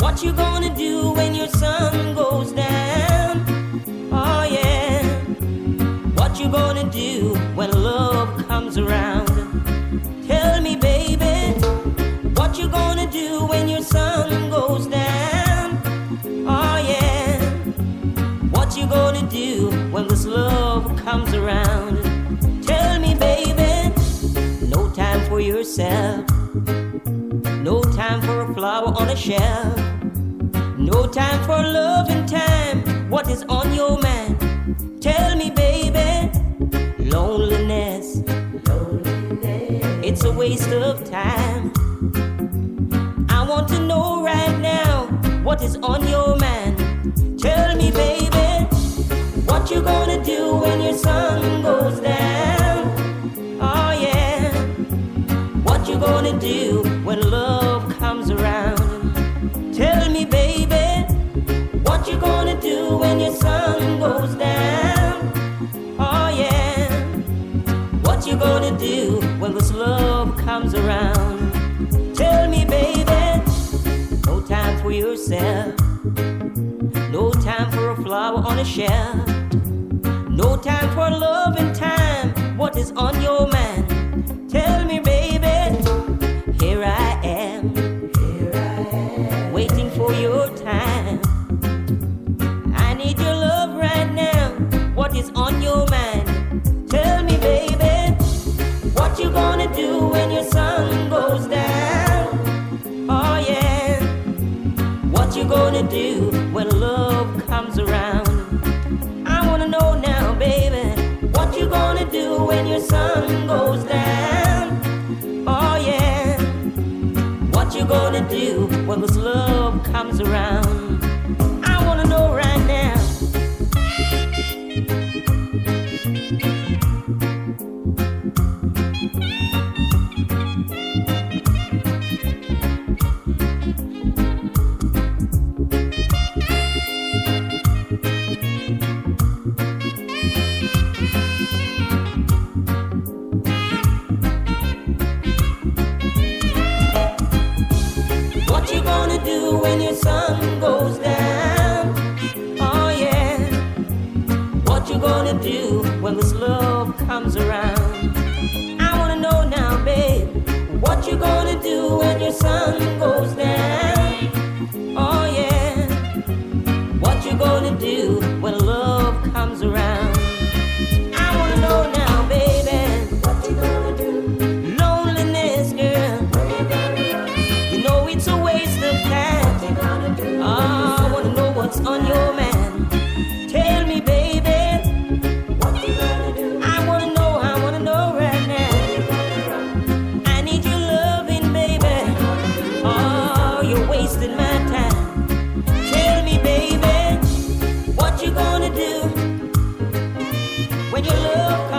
What you gonna do when your sun goes down? Oh yeah. What you gonna do when love comes around? Tell me, baby, what you gonna do when your sun goes down? Oh yeah. What you gonna do when this love comes around? Tell me, baby. No time for yourself. No time for a flower on a shelf. No time for love and time. What is on your mind? Tell me, baby. Loneliness, it's a waste of time. I want to know right now what is on your mind. Tell me, baby, what you gonna do when your sun goes down? Oh yeah. What you gonna do when love comes around? Tell me, baby, what you gonna do when your sun goes down? Oh yeah. What you gonna do when this love comes around? Tell me, baby. No time for yourself. No time for a flower on a shelf. No time for love and time. What is on your mind? Tell me, baby. Here I am, waiting for your time. I need your love right now. What is on your mind? Tell me, baby, what you gonna do when your sun goes down? Oh yeah. What you gonna do when love comes around? I wanna know now, baby, what you gonna do when your sun goes down? Oh yeah. What you gonna do when this love comes around? I wanna know right now. What you gonna do when your sun goes down? Oh yeah. What you gonna do when this love comes around? I wanna know now, babe. What you gonna do when your sun goes down? Oh yeah. What you gonna do when love comes around? I wanna know now, baby. What you gonna do? Loneliness, girl. You know it's a waste of time. Oh, I wanna know what's on your mind. Tell me, baby, what you gonna do? I wanna know right now. I need your loving, baby. Oh, you're wasting my time. Tell me, baby, what you gonna do when your love